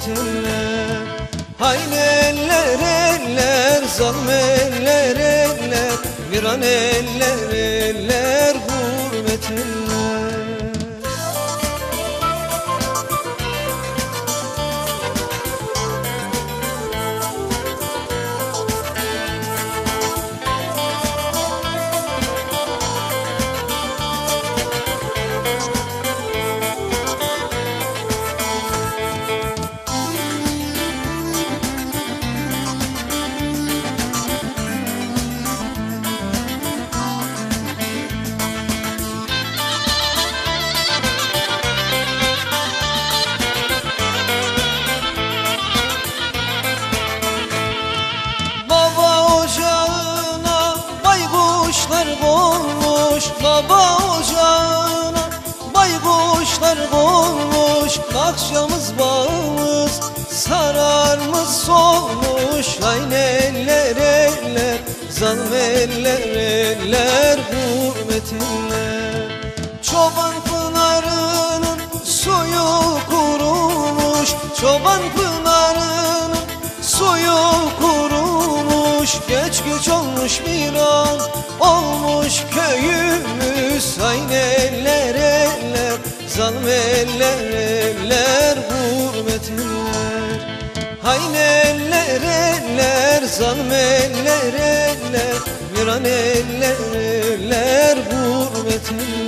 gurbet eller. Haydi eller eller, zalim eller eller, viran eller eller, gurbet eller. Konmuş baba ocağına, baykuşlar konmuş. Akşamız bağımız sararmış solmuş. Aynı eller eller, zalim eller eller, gurbet eller. Çoban pınarının suyu kurumuş, çoban pınarının suyu kurumuş. Geç güç olmuş bir an, olmuş köyümüz. Aynı eller eller, zalim eller eller, gurbet eller. Aynı eller eller, zalim eller eller, viran eller eller, gurbet eller.